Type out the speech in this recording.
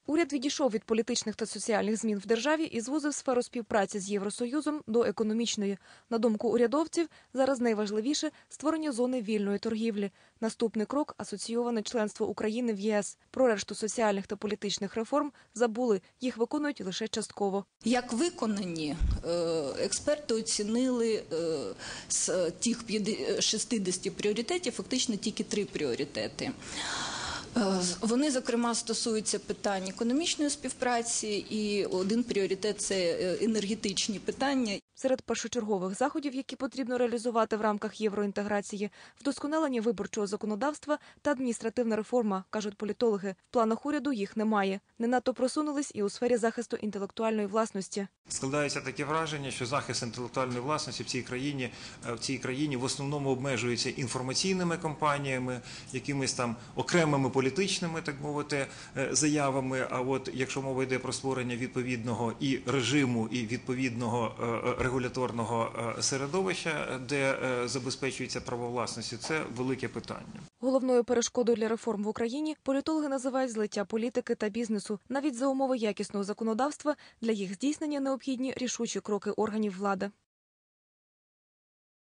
Уряд відійшов від політичних та соціальних змін в державі і звузив сферу співпраці з Євросоюзом до економічної. На думку урядовців, зараз найважливіше – створення зони вільної торгівлі. Наступний крок – асоційоване членство України в ЄС. Про решту соціальних та політичних реформ забули, їх виконують лише частково. Як виконані, експерти оцінили з тих 60 пріоритетів фактично тільки 3 пріоритети. Вони, зокрема, стосуються питань економічної співпраці, і один пріоритет – це енергетичні питання. Серед першочергових заходів, які потрібно реалізувати в рамках євроінтеграції – вдосконалення виборчого законодавства та адміністративна реформа, кажуть політологи. В планах уряду їх немає. Не надто просунулись і у сфері захисту інтелектуальної власності. Складається таке враження, що захист інтелектуальної власності в цій країні в основному обмежується інформаційними кампаніями, якимись там окремими політичними, так мовити, заявами. А от якщо мова йде про створення відповідного і режиму, і відповідного регуляторного середовища, де забезпечується право власності, це велике питання. Головною перешкодою для реформ в Україні політологи називають злиття політики та бізнесу. Навіть за умови якісного законодавства для їх здійснення необхідні рішучі кроки органів влади.